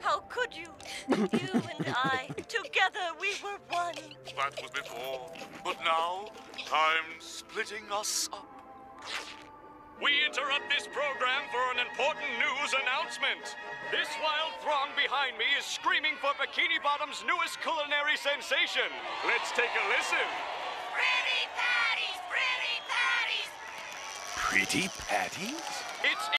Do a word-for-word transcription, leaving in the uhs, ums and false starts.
How could you? You and I, together we were one. That was before, but now, time's splitting us up. We interrupt this program for an important news announcement. This wild throng behind me is screaming for Bikini Bottom's newest culinary sensation. Let's take a listen. Pretty patties! Pretty patties! Pretty patties? It's